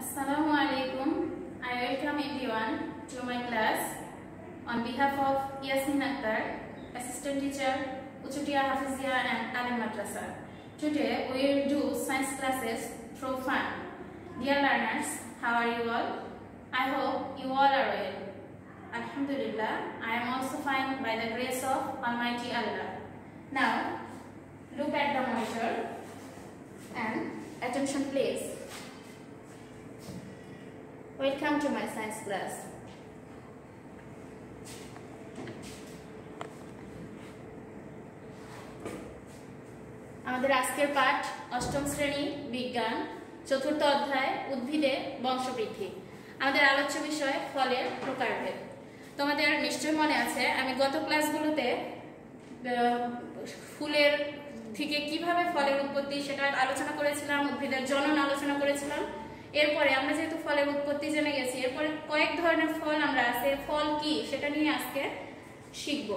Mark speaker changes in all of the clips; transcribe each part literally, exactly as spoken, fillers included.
Speaker 1: Assalamu alaikum. I welcome everyone to my class on behalf of Yasmin Akhtar, Assistant Teacher, Uchutia Hafizia and Alim Madrasa. Today we will do science classes through fun. Dear learners, how are you all? I hope you all are well. Alhamdulillah, I am also fine by the grace of Almighty Allah. Now, look at the monitor and attention please. Welcome to my science class. আমাদের আজকের পাঠ অষ্টম শ্রেণী বিজ্ঞান চতুর্থ অধ্যায় উদ্ভিদে বংশবৃদ্ধি। আমাদের আলোচ্য বিষয় ফলের প্রকারভেদ। তোমাদের নিশ্চয় মনে আছে আমি গত ক্লাসগুলোতে ফুলের থেকে কিভাবে ফলের উৎপত্তি সেটা আলোচনা করেছিলাম, উদ্ভিদের জনন আলোচনা করেছিলাম। এরপরে আমরা যেহেতু ফলের উৎপত্তি জেনে গেছি, এরপরে কয়েক ধরনের ফল আমরা আছে, ফল কি সেটা নিয়ে আজকে শিখব।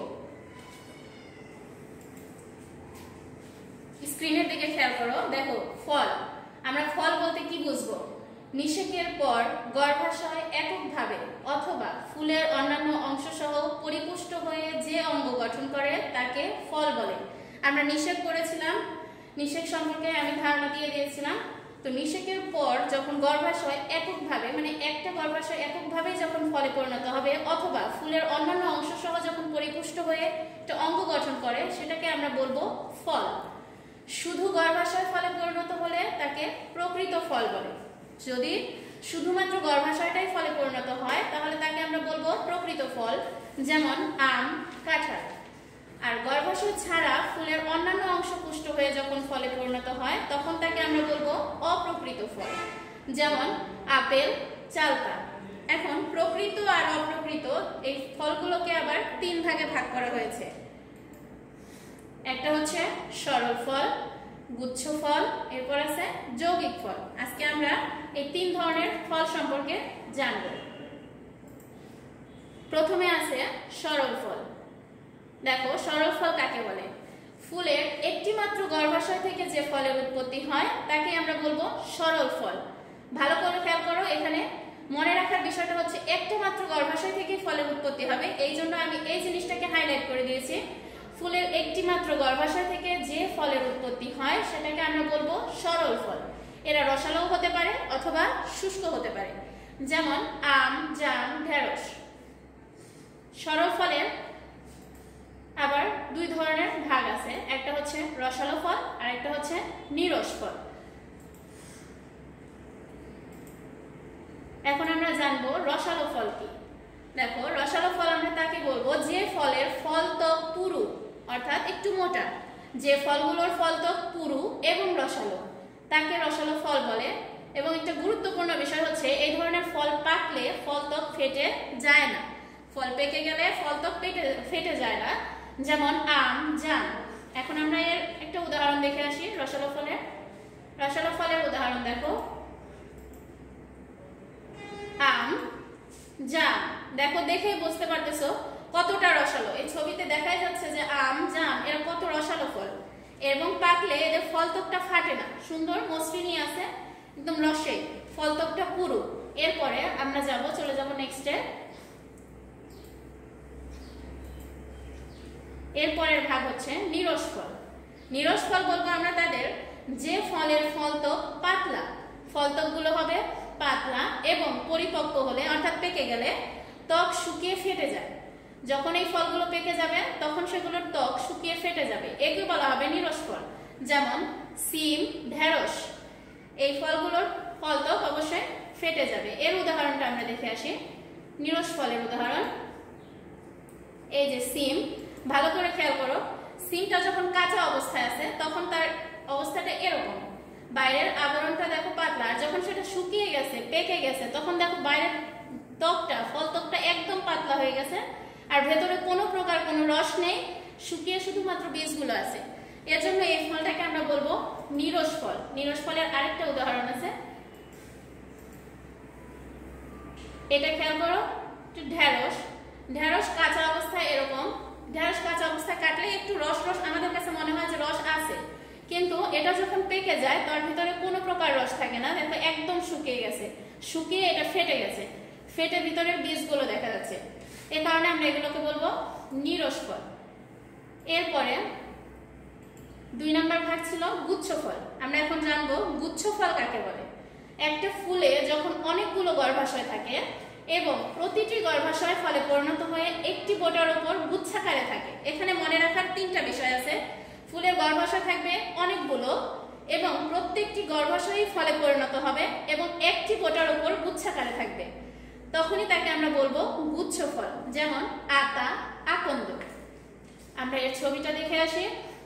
Speaker 1: স্ক্রিনের দিকে খেয়াল করো, দেখো ফল। আমরা ফল বলতে কি বুঝবো? নিষেকের পর গর্ভাশয় এককভাবে অথবা ফুলের অন্যান্য অংশ সহ পরিপুষ্ট হয়ে যে অঙ্গ গঠন করে তাকে ফল বলে। আমরা নিষেক করেছিলাম, নিষেক সম্পর্কে আমি ধারণা দিয়ে দিয়েছিলাম। তো নিষেকের পর যখন গর্ভাশয় এককভাবে মানে একটা গর্ভাশয় এককভাবে যখন ফলে পরিণত হবে অথবা ফুলের অন্যান্য অংশ সহ যখন পরিপুষ্ট হয়ে একটা অঙ্গ গঠন করে সেটাকে আমরা বলবো ফল। শুধু গর্ভাশয় ফলে পরিণত হলে তাকে প্রকৃত ফল বলে। যদি শুধুমাত্র গর্ভাশয়টাই ফলে পরিণত হয় তাহলে তাকে আমরা বলবো প্রকৃত ফল, যেমন আম, কাঁঠাল। আর গর্ভাশয় ছাড়া ফুলের অন্যান্য অংশ পুষ্ট হয়ে যখন ফলে পরিণত হয় তখন তাকে আমরা বলবো অপ্রকৃত ফল, যেমন আপেল, চালতা। এখন প্রকৃত আর অপ্রকৃত এই ফলগুলোকে আবার তিন ভাগে ভাগ করা হয়েছে। একটা হচ্ছে সরল ফল, গুচ্ছ ফল, এরপর আছে যৌগিক ফল। আজকে আমরা এই তিন ধরনের ফল সম্পর্কে জানব। প্রথমে আছে সরল ফল। দেখো সরল ফল কাকে বলে? ফুলের একটি মাত্র গর্ভাশয় থেকে যে ফলের উৎপত্তি হয় তাকে আমরা বলবো সরল ফল। ভালো করে খেয়াল করো, এখানে মনে রাখার বিষয়টা হচ্ছে একটা মাত্র গর্ভাশয় থেকে ফলের উৎপত্তি হবে, এই জন্য আমি এই জিনিসটাকে হাইলাইট করে দিয়েছি। ফুলের একটি মাত্র গর্ভাশয় থেকে যে ফলের উৎপত্তি হয় সেটাকে আমরা বলবো সরল ফল। এরা রসালো হতে পারে অথবা শুষ্ক হতে পারে, যেমন আম, জাম, ঢেঁড়স। সরল ফলের আবার দুই ধরনের ভাগ আছে, একটা হচ্ছে রসালো ফল আর একটা হচ্ছে নিরস ফল। এখন আমরা জানবো রসালো ফল কি। দেখো রসালো ফল আমরা তাকে বলবো যে ফলের ফলত্বক পুরু অর্থাৎ একটু মোটা, যে ফলগুলোর ফলত্বক পুরু এবং রসালো তাকে রসালো ফল বলে। এবং একটা গুরুত্বপূর্ণ বিষয় হচ্ছে এই ধরনের ফল পাকলে ফলত্বক ফেটে যায় না। ফল পেকে গেলে ফলত্বক ফেটে ফেটে যায় না, যেমন আম, জাম। এখন আমরা এর একটা উদাহরণ দেখে আসি রসালো ফলের। রসালো ফলের উদাহরণ দেখো, আম, জাম। দেখো দেখে বুঝতে পারতেছো কতটা রসালো। এই ছবিতে দেখাই যাচ্ছে যে আম, জাম এরা কত রসালো ফল, এবং পাকলে এদের ফলত্বকটা ফাটে না, সুন্দর মসৃণই আছে, একদম রসে, ফলত্বকটা পুরু। এরপরে আমরা যাব চলে যাব নেক্সটে। এরপরের ভাগ হচ্ছে নিরস ফল। নিরস ফল বলবো আমরা তাদের যে ফলের ফলত্বক পাতলা, ফলত্বক গুলো হবে পাতলা এবং পরিপক্ক হলে অর্থাৎ পেকে গেলে ত্বক শুকিয়ে ফেটে যায়। যখন এই ফলগুলো পেকে যাবে তখন সেগুলোর ত্বক শুকিয়ে ফেটে যাবে, একে বলা হবে নিরস ফল, যেমন সিম, ঢেঁড়স। এই ফলগুলোর ফলত্বক অবশ্যই ফেটে যাবে। এর উদাহরণটা আমরা দেখে আসি। নিরস ফলের উদাহরণ এই যে সিম। ভালো করে খেয়াল করো, সিমটা যখন কাঁচা অবস্থায় আছে তখন তার অবস্থাটা এরকম, বাইরের আবরণটা দেখো পাতলা, আর যখন সেটা শুকিয়ে গেছে পেকে গেছে তখন দেখো বাইরের ত্বকটা ফলত্বকটা একদম পাতলা হয়ে গেছে আর ভেতরে কোনো প্রকার কোনো রস নেই, শুকিয়ে শুধুমাত্র বীজগুলো আছে। এর জন্য এই ফলটাকে আমরা বলবো নিরস ফল। নিরস ফলের আরেকটা উদাহরণ আছে, এটা খেয়াল করো, ঢেঁড়স। ঢেঁড়স কাঁচা অবস্থায় এরকম, ঢেঁড়স কাঁচা অবস্থায় কাটলে একটু রস রস আমাদের কাছে মনে হয় যে রস আছে, কিন্তু এটা যখন পেকে যায় তার ভিতরে কোনো প্রকার রস থাকে না, দেখো একদম শুকিয়ে গেছে। শুকিয়ে এটা ফেটে গেছে, ফেটে ভিতরের বীজগুলো দেখা যাচ্ছে, এ কারণে আমরা এগুলোকে বলবো নিরস ফল। এরপরে দুই নম্বর ভাগ ছিল গুচ্ছ ফল। আমরা এখন জানবো গুচ্ছ ফল কাকে বলে। একটা ফুলে যখন অনেকগুলো গর্ভাশয় থাকে এবং প্রতিটি গর্ভাশয় ফলে পরিণত হয়ে একটি বোটার উপর গুচ্ছাকারে থাকে। এখানে মনে রাখার তিনটা বিষয় আছে। ফুলের গর্ভাশয় থাকবে অনেকগুলো এবং প্রত্যেকটি গর্ভাশয়ই ফলে পরিণত হবে এবং একটি বোটার উপর গুচ্ছাকারে থাকবে, তখনই তাকে আমরা বলবো গুচ্ছ ফল। যেমন আতা, আকন্দ। আমরা এর ছবিটা দেখে আসি।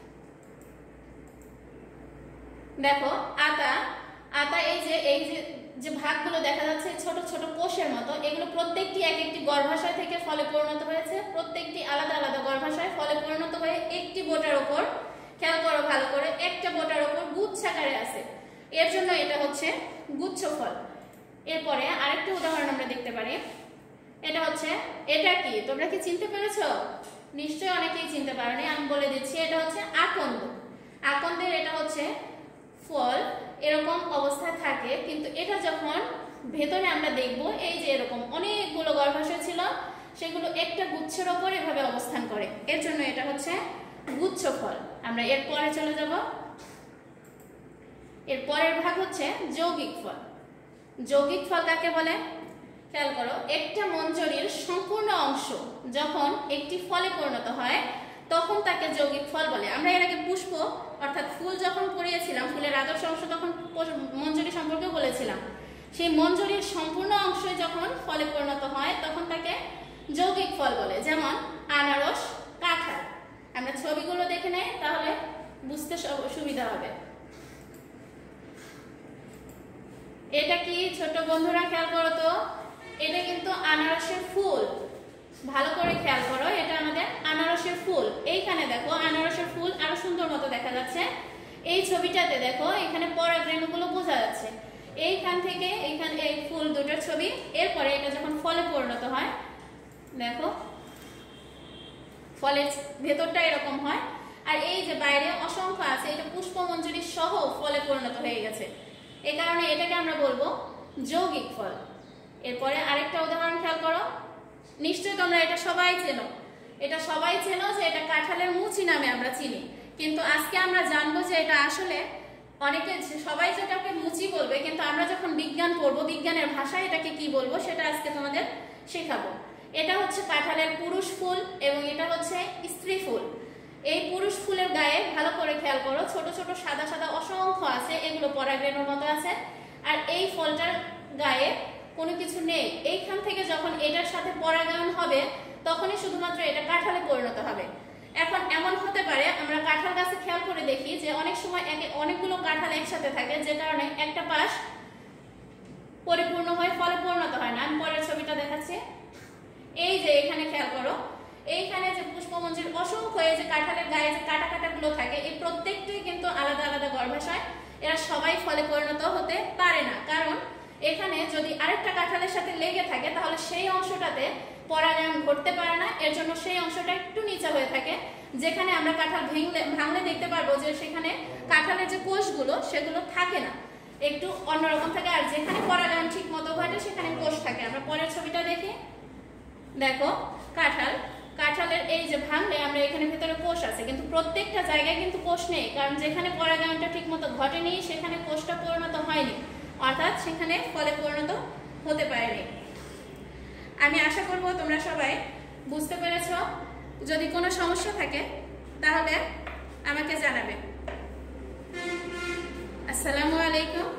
Speaker 1: দেখো আতা, আতা এই যে এই যে যে ভাগগুলো দেখা যাচ্ছে ছোট ছোট কোষের মতো, এগুলো প্রত্যেকটি এক একটি গর্ভাশয় থেকে ফলে পরিণত হয়েছে। প্রত্যেকটি আলাদা আলাদা গর্ভাশয় ফলে পরিণত হয়ে একটি বোটার উপর, খেয়াল করো ভালো করে, একটা বোটার উপর গুচ্ছাকারে আছে, এর জন্য এটা হচ্ছে গুচ্ছ ফল। এরপরে আরেকটা উদাহরণ আমরা দেখতে পারি। এটা হচ্ছে, এটা কি তোমরা কি চিনতে পেরেছো? নিশ্চয়ই অনেকেই চিনতে পারোনি, আমি বলে দিচ্ছি। এটা হচ্ছে আকন্দ। আকন্দের এটা হচ্ছে ফল, এরকম অবস্থায় থাকে, কিন্তু এটা যখন ভেতরে আমরা দেখব এই যে এরকম অনেকগুলো গর্ভাশয় ছিল, সেগুলো একটা গুচ্ছের ওপর এভাবে অবস্থান করে, এর জন্য এটা হচ্ছে গুচ্ছ ফল। আমরা এর পরে চলে যাব। এর পরের ভাগ হচ্ছে যৌগিক ফল। যৌগিক ফল কাকে বলে? খেয়াল করো, একটা মঞ্জরির সম্পূর্ণ অংশ যখন একটি ফলে পরিণত হয় তখন তাকে যৌগিক ফল বলে। আমরা এর আগে পুষ্প অর্থাৎ ফুল যখন পড়িয়েছিলাম, ফুলের আদর্শ অংশ তখন মঞ্জরি সম্পর্কে বলেছিলাম। সেই মঞ্জরির সম্পূর্ণ অংশ যখন ফলে পরিণত হয় তখন তাকে যৌগিক ফল বলে। যেমন আনারস, কাঁঠাল। আমরা ছবিগুলো দেখে নেই, তাহলে বুঝতে সুবিধা হবে। এটা কি ছোট বন্ধুরা খেয়াল করো তো, এটা কিন্তু আনারসের ফুল। ভালো করে খেয়াল করো, এটা আমাদের আনারসের ফুল। এইখানে দেখো আনারসের ফুল আরো সুন্দর মতো দেখা যাচ্ছে। এই ছবিটাতে দেখো এখানে পরাগরেণুগুলো বোঝা যাচ্ছে। এইখান থেকে এইখানে এই ফুল দুটোর ছবি। এরপরে এটা যখন ফলে পরিণত হয়, দেখো ফলের ভেতরটা এরকম হয়, আর এই যে বাইরে অসংখ্য আছে, এটা পুষ্পমঞ্জরি সহ ফলে পরিণত হয়ে গেছে। এই কারণে এটাকে আমরা বলবো যৌগিক ফল। এরপরে আরেকটা উদাহরণ খেয়াল করো, নিশ্চয়ই তোমরা এটা সবাই চেনো, এটা সবাই চেনো যে এটা কাঁঠালের মুচি নামে আমরা চিনি, কিন্তু আজকে আমরা জানবো যে এটা আসলে অনেকে সবাই যেটাকে মুচি বলবে, কিন্তু আমরা যখন বিজ্ঞান পড়বো, বিজ্ঞানের ভাষায় এটাকে কি বলবো সেটা আজকে তোমাদের শেখাবো। এটা হচ্ছে কাঁঠালের পুরুষ ফুল এবং এটা হচ্ছে স্ত্রী ফুল। এই পুরুষ ফুলের গায়ে ভালো করে খেয়াল করো, ছোট ছোট সাদা সাদা অসংখ্য আছে, এগুলো পরাগরেণুর মতো আছে। আর এই ফলটার গায়ে কোনো কিছু নেই। এইখান থেকে যখন এটার সাথে পরাগায়ন হবে তখনই শুধুমাত্র এটা কাঁঠালে পরিণত হবে। এখন এমন হতে পারে, আমরা কাঁঠাল গাছে খেয়াল করে দেখি যে অনেক সময় অনেকগুলো কাঁঠাল একসাথে থাকে, যে কারণে একটা পাশ পরিপূর্ণ হয়ে ফলে পরিণত হয় না। আমি পরের ছবিটা দেখাচ্ছি। এই যে এখানে খেয়াল করো, এইখানে যে পুষ্পমঞ্জরির অসংখ্য এই যে কাঁঠালের গায়ে যে কাটা কাটা গুলো থাকে, এই প্রত্যেকটাই কিন্তু আলাদা আলাদা গর্ভাশয়। এরা সবাই ফলে পরিণত হতে পারে না, কারণ এখানে যদি আরেকটা কাঁঠালের সাথে লেগে থাকে তাহলে সেই অংশটাতে পরাগায়ন ঘটতে পারে না। এর জন্য সেই অংশটা একটু নিচে হয়ে থাকে, যেখানে আমরা কাঁঠাল ভাঙলে ভাঙলে দেখতে পারবো যে সেখানে কাঁঠালের যে কোষগুলো সেগুলো থাকে না, একটু অন্যরকম থাকে। আর যেখানে পরাগায়ন ঠিক মতো ঘটে সেখানে কোষ থাকে। আমরা পরের ছবিটা দেখি। দেখো কাঁঠাল, কাঁঠালের এই যে ভাঙলে আমরা এখানে ভিতরে কোষ আছে, কিন্তু প্রত্যেকটা জায়গায় কিন্তু কোষ নেই, কারণ যেখানে পরাগায়নটা ঠিক মতো ঘটেনি সেখানে কোষটা পরিণত হয়নি, অর্থাৎ সেখানে ফলে পরিণত হতে পারেনি। আমি আশা করব তোমরা সবাই বুঝতে পেরেছ। যদি কোনো সমস্যা থাকে তাহলে আমাকে জানাবে। আসসালামু আলাইকুম।